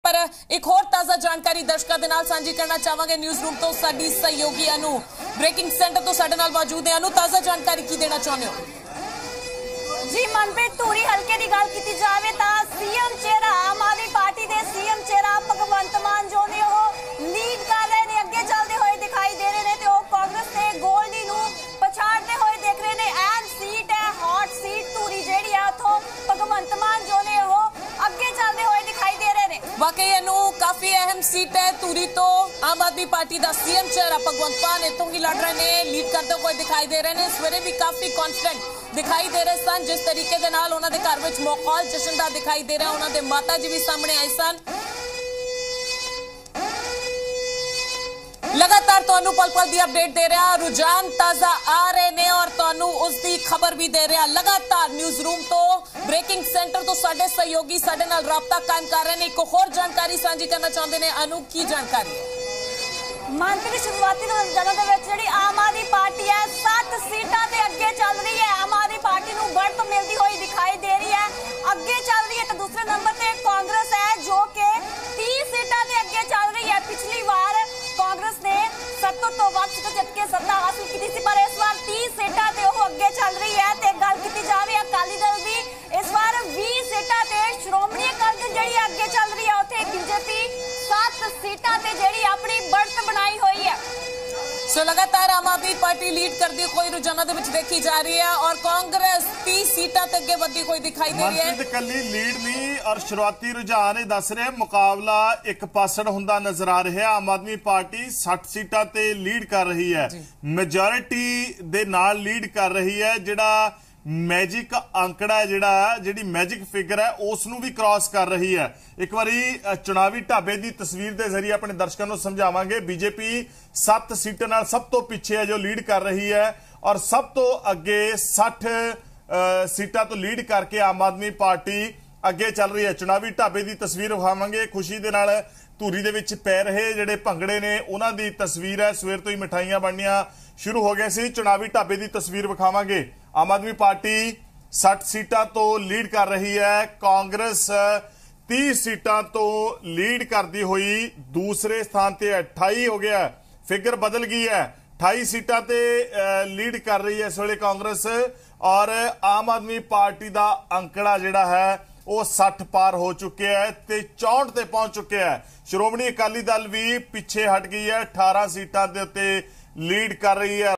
पर एक होर ताज़ा जानकारी दर्शकों के नाल सांझी करना चाहांगे। न्यूज़ रूम तो साडी सहयोगी अनु ब्रेकिंग सेंटर तो साडे नाल मौजूद है। अनु, ताज़ा जानकारी की देना चाहुंदे हो? जी मनप्रीत, धूरी हल्के की गल की जाए तो सीएम चेहरा आम आदमी पार्टी के सीएम चेहरा भगवंत मान जो ने लीड कर रहे हैं, अगे चलते हुए दिखाई दे रहे हैं तो कांग्रेस के गोल्डी नूं पछाड़ते हुए देख रहे हैं। एंड सीट है हॉट सीट धूरी जी है उतो भगवंत मान जो ने अगे चलते हुए दिखाई दे रहे हैं। वाकई अनु काफी अहम सीट है धूरी तो आम आदमी पार्टी का सीएम चेहरा भगवंत मान इतों ही लड़ रहे हैं, लीड करते हुए दिखाई दे रहे हैं। सवेरे भी काफी कॉन्फिडेंट दिखाई दे रहे सन, जिस तरीके दे नाल उन्हां दे घर विच माहौल जश्न दा दिखाई दे रहा। उन्हां दे माता जी भी सामने आए सन। लगातार तुहानू पल पल दी अपडेट दे रहा, रुझान ताजा आ रहे ने और तुहानू उसकी खबर भी दे रहा। लगातार न्यूज़ रूम तो ब्रेकिंग सेंटर तो साडे सहयोगी साडे नाल राबता कायम कर रहे हैं। एक होर जानकारी साझी करना चाहते हैं। अनु, की जानकारी है? मंत्री शुरुआती दिनों जी आम आदमी पार्टी है 7 सीटा से अगे चल रही है। आम आदमी पार्टी को बढ़त मिलती हुई दिखाई दे रही है, अगे चल रही है। तो दूसरे नंबर पे कांग्रेस है जो कि 30 सीटा से अगे चल रही है। पिछली बार कांग्रेस ने 70 तो वध सीटां जित के सत्ता हासिल की थी, पर इस बार 30 सीटा से अगे चल रही है। तो गल की जाए अकाली दल की, इस बार 20 सीटा से श्रोमणी अकाली दल जी अगे चल रही है। उत्थे बीजेपी 7 सीटा से जी अपनी बढ़त बनाई हुई है। सो लगातार आम आदमी पार्टी लीड करती हुई रुझानों के विच देखी जा रही है और कांग्रेस 30 सीटां ते अगे वधदी हुई दिखाई दे रही है। कली लीड नहीं और शुरुआती रुझान दस रहे मुकाबला एक पासड़ हुंदा नजर आ रहा है। आम आदमी पार्टी 60 सीटां ते लीड कर रही है, मेजोरिटी दे नाल लीड कर रही है। जिहड़ा मैजिक आंकड़ा है जिहड़ी मैजिक फिगर है उसनूं भी क्रॉस कर रही है। एक बारी चुनावी ढाबे की तस्वीर के जरिए अपने दर्शकों को समझावांगे। बीजेपी 7 सीटां नाल सब तो पिछे है जो लीड कर रही है और सब तो अगे 60 सीटां तो लीड करके आम आदमी पार्टी अगे चल रही है। चुनावी ढाबे की तस्वीर विखावांगे। खुशी दे नाल धूरी दे विच पै रहे जिहड़े भंगड़े ने उन्हां दी तस्वीर है। सवेर तो ही मिठाइयां बननियां शुरू हो गए सी। चुनावी ढाबे की तस्वीर विखावांगे। आम आदमी पार्टी 60 सीटां तो लीड कर रही है, कांग्रेस 30 सीटां तो लीड करती हुई दूसरे स्थान ते 28 हो गया। फिगर बदल गई है, 28 सीटां ते लीड कर रही है इस वेले कांग्रेस और आम आदमी पार्टी का अंकड़ा जिहड़ा है वो 60 पार हो चुके हैं ते 64 ते पहुंच चुके हैं। श्रोमणी अकाली दल भी पिछे हट गई है, 18 सीटां दे उत्ते लीड कर रही है।